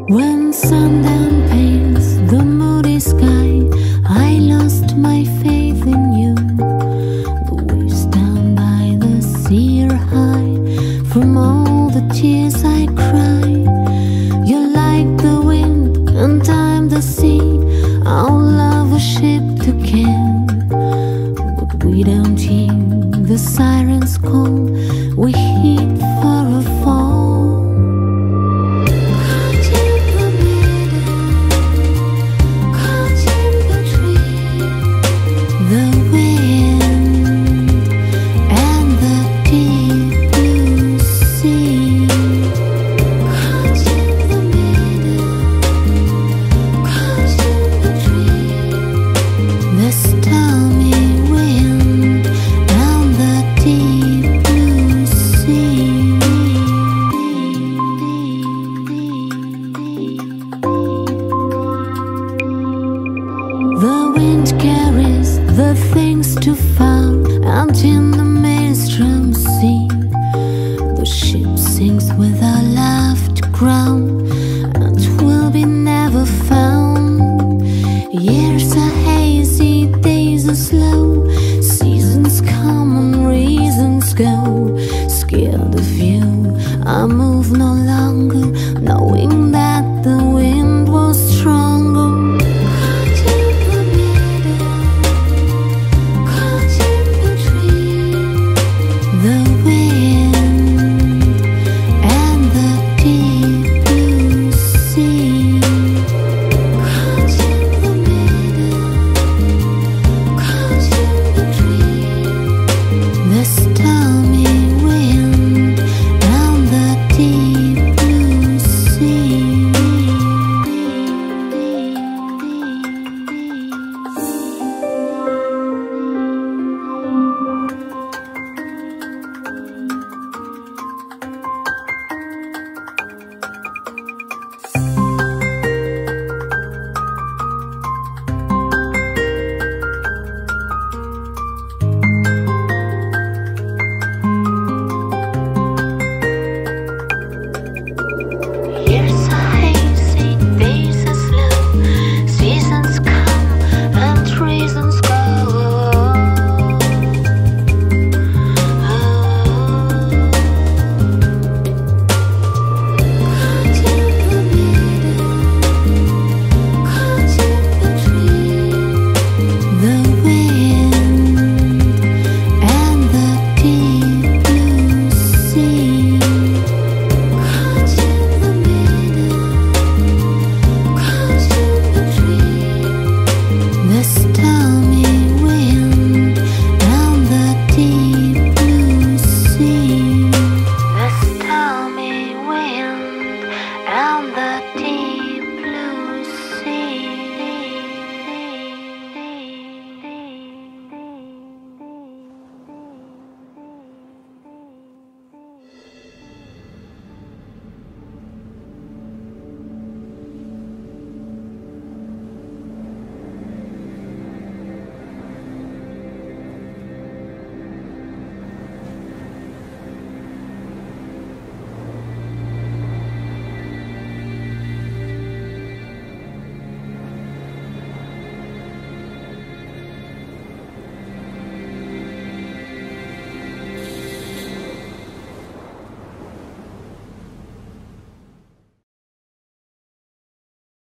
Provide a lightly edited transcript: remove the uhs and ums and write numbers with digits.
When sundown paints the moody sky, I lost my faith in you. The waves down by the sea are high from all the tears I cry. You're like the wind and I'm the sea. Our love a ship to can, but we don't hear the sirens call. We heed for a fall. The wind carries the things too far, and in the maelstrom sea, the ship sinks with our left ground.